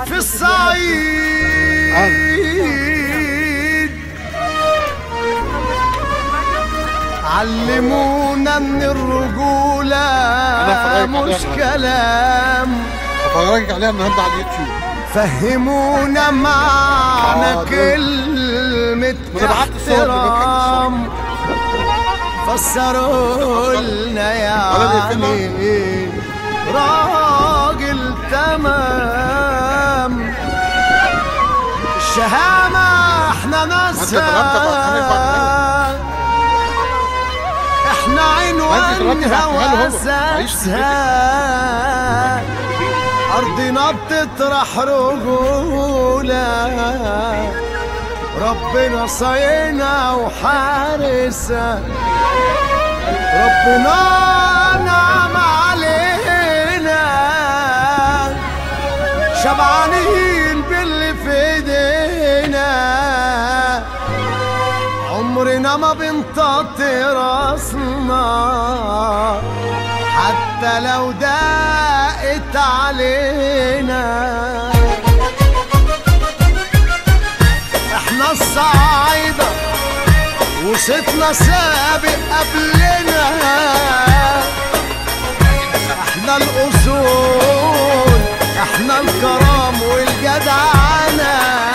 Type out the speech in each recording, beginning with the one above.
في الصعيد علمونا ان الرجولة مش كلام. هفرجك عليها النهارده على اليوتيوب. فهمونا معنى كلمة احترام. فسروا لنا يعني راجل تمام. الشهامة احنا ناسها، احنا عنوانها واساسها. ارضنا بتطرح رجولة، ربنا صاينا وحارسها. ربنا نعم علينا، شبعانين باللي في ايدينا. عمرنا ما بنطاطي راسنا حتى لو ضاقت علينا. احنا الصعايدة وصيتنا سابق قبلنا. احنا الاصول، احنا الكرم والجدعنة.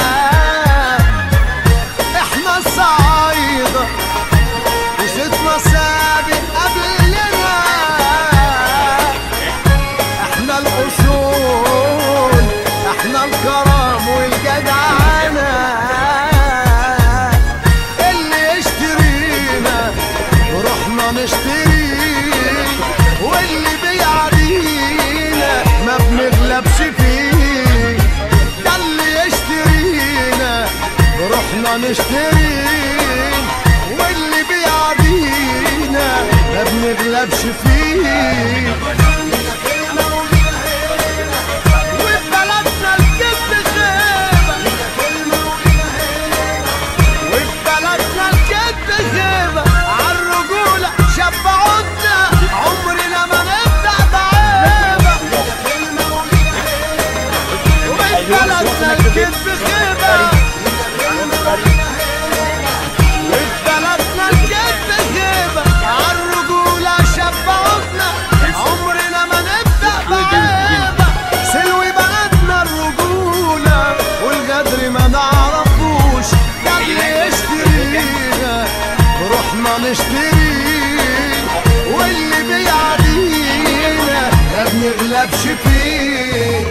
احنا الصعايدة وصيتنا سابق قبلنا. احنا الاصول، احنا الكرم والجدعنة. نشتري واللي بيعدينا ما بنغلبش فيه. ده اللي يشترينا روحنا نشتري، واللي بيعدينا ما بنغلبش فيه. وببلدنا الكذب غيبة، وببلدنا الكذب غيبة. شبعونا عمرنا ما نبدأ بعيبة. وببلدنا الكذب غيبة، وببلدنا الكذب غيبة. عالرجولة شبعونا عمرنا ما نبدأ بعيبة. سلوي بلدنا الرجولة والغدر ما نعرفوش. ده اللي يشترينا روحنا نشتري، واللي بيعدينا ما بنغلبش فيه.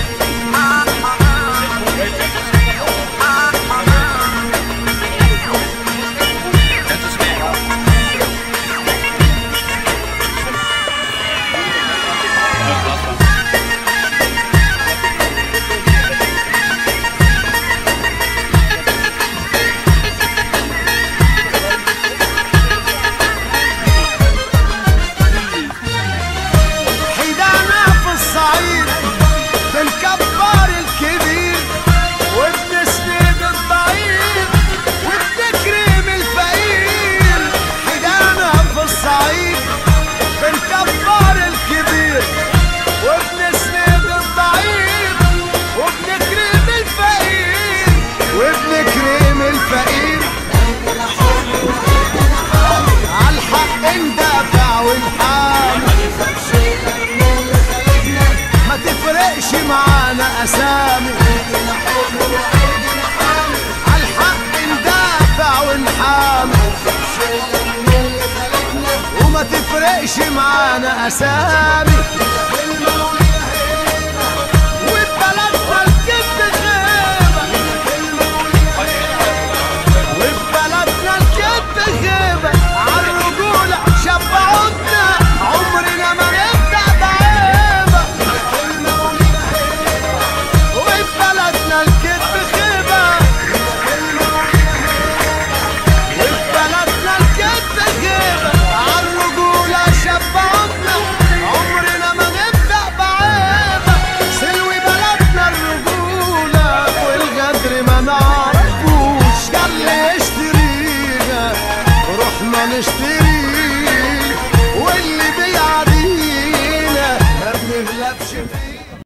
بنكبر الكبير وبنسند الضعيف وبنكرم الفقير. حدانا في الصعيد بنكبر الكبير وبنسند الضعيف وبنكرم الفقير، وبنكرم الفقير. عالحق ندافع ونحامي، ما تفرقش معانا اسامي. عالحق ندافع ونحامي، وما تفرقش معانا اسامي. وببلدنا الكذب غيبة، وببلدنا الكذب غيبة. عالرجولة شبعونا عمرنا ما نبدأ بعيبة. وببلدنا الكذب غيبة، وببلدنا الكذب غيبة. عالرجولة شبعونا عمرنا ما نبدأ بعيبة. سلوي بلدنا الرجولة والغدر ما نعرفوش. ده اللي يشترينا روحنا نشتري،